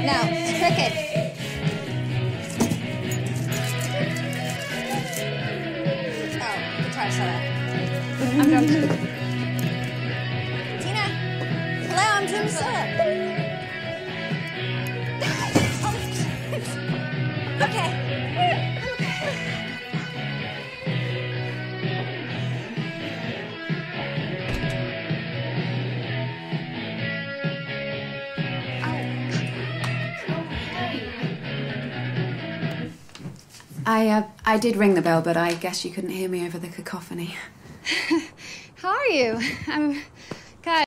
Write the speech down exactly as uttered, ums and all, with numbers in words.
Now, cricket. Oh, try to shut up. I'm drunk. Tina. Hello, I'm Jim Silla. Okay. I, uh, I did ring the bell, but I guess you couldn't hear me over the cacophony. How are you? I'm